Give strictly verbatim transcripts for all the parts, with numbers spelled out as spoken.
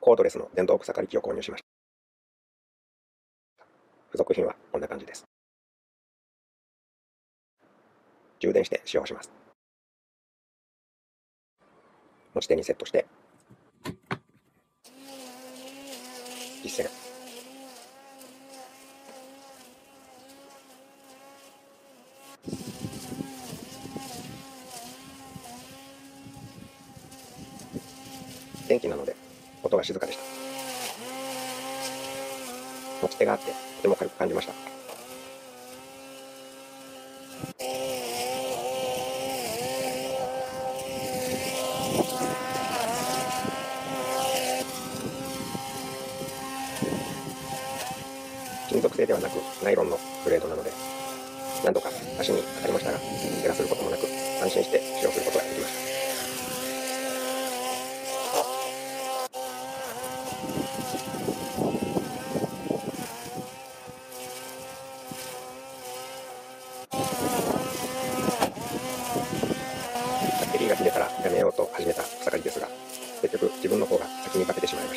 コードレスの電動草刈り機を購入しました。付属品はこんな感じです。充電して使用します。持ち手にセットして実線、電気なので音が静かでした。持ち手があってとても軽く感じました。金属製ではなくナイロンのブレードなので、何度か足に当たりましたが、怪我することもなく安心して使用することができました。バッテリーが切れたらやめようと始めた草刈りですが、結局自分の方が先にバテてしまいました。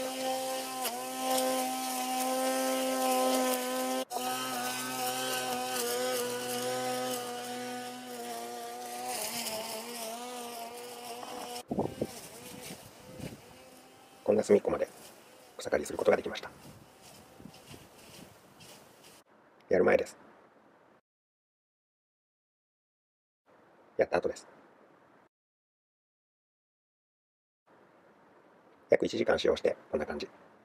こんな隅っこまで草刈りすることができました。やる前です。やった後です。約いちじかん使用してこんな感じ。